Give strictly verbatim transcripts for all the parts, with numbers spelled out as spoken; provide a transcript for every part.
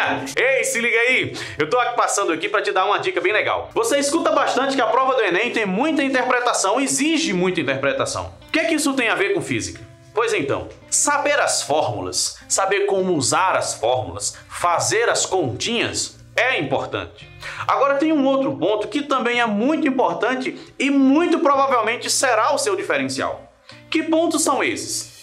galerinha! Ei, se liga aí! Eu tô aqui passando aqui para te dar uma dica bem legal. Você escuta bastante que a prova do Enem tem muita interpretação, exige muita interpretação. O que é que isso tem a ver com física? Pois então, saber as fórmulas, saber como usar as fórmulas, fazer as continhas é importante. Agora tem um outro ponto que também é muito importante e muito provavelmente será o seu diferencial. Que pontos são esses?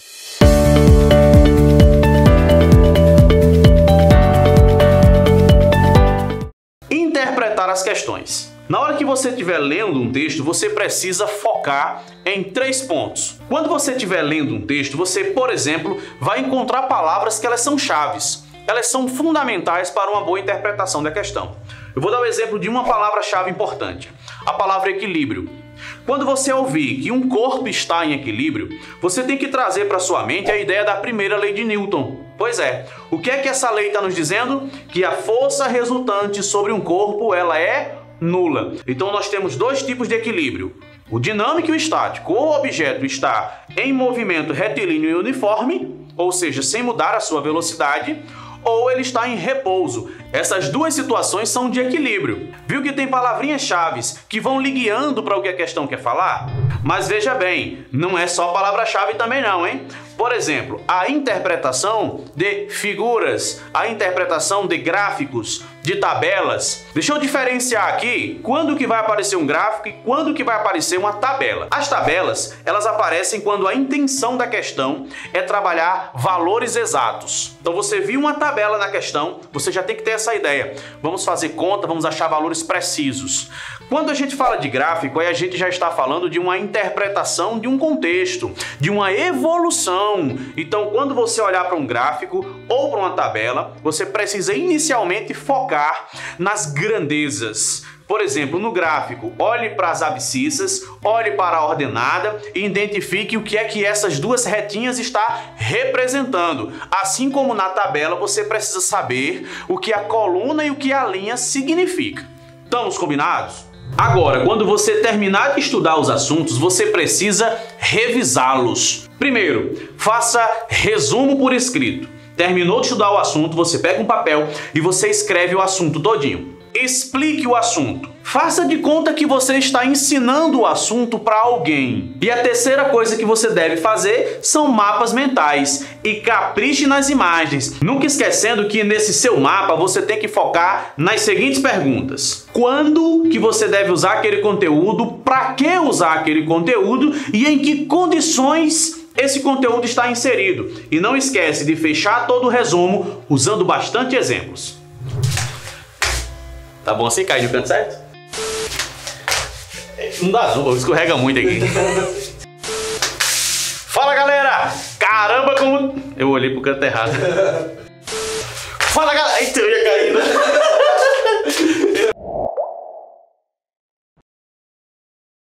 Interpretar as questões. Na hora que você estiver lendo um texto, você precisa focar em três pontos. Quando você estiver lendo um texto, você, por exemplo, vai encontrar palavras que elas são chaves. Elas são fundamentais para uma boa interpretação da questão. Eu vou dar o exemplo de uma palavra-chave importante. A palavra equilíbrio. Quando você ouvir que um corpo está em equilíbrio, você tem que trazer para sua mente a ideia da primeira lei de Newton. Pois é, o que é que essa lei está nos dizendo? Que a força resultante sobre um corpo, ela é nula. Então nós temos dois tipos de equilíbrio. O dinâmico e o estático. O objeto está em movimento retilíneo e uniforme, ou seja, sem mudar a sua velocidade, ou ele está em repouso. Essas duas situações são de equilíbrio. Viu que tem palavrinhas-chave que vão lhe guiando para o que a questão quer falar? Mas veja bem, não é só palavra-chave também não, hein? Por exemplo, a interpretação de figuras, a interpretação de gráficos, de tabelas. Deixa eu diferenciar aqui quando que vai aparecer um gráfico e quando que vai aparecer uma tabela. As tabelas, elas aparecem quando a intenção da questão é trabalhar valores exatos. Então você viu uma tabela na questão, você já tem que ter essa ideia. Vamos fazer conta, vamos achar valores precisos. Quando a gente fala de gráfico, aí a gente já está falando de uma interpretação de um contexto, de uma evolução. Então, quando você olhar para um gráfico ou para uma tabela, você precisa inicialmente focar nas grandezas. Por exemplo, no gráfico, olhe para as abscissas, olhe para a ordenada e identifique o que é que essas duas retinhas estão representando. Assim como na tabela, você precisa saber o que a coluna e o que a linha significa. Estamos combinados? Agora, quando você terminar de estudar os assuntos, você precisa revisá-los. Primeiro, faça resumo por escrito. Terminou de estudar o assunto, você pega um papel e você escreve o assunto todinho. Explique o assunto. Faça de conta que você está ensinando o assunto para alguém. E a terceira coisa que você deve fazer são mapas mentais. E capriche nas imagens. Nunca esquecendo que nesse seu mapa você tem que focar nas seguintes perguntas. Quando que você deve usar aquele conteúdo? Para que usar aquele conteúdo? E em que condições esse conteúdo está inserido? E não esquece de fechar todo o resumo usando bastante exemplos. Tá bom assim? Cai no canto certo? Não dá não, escorrega muito aqui. Fala galera! Caramba como... Eu olhei pro canto errado.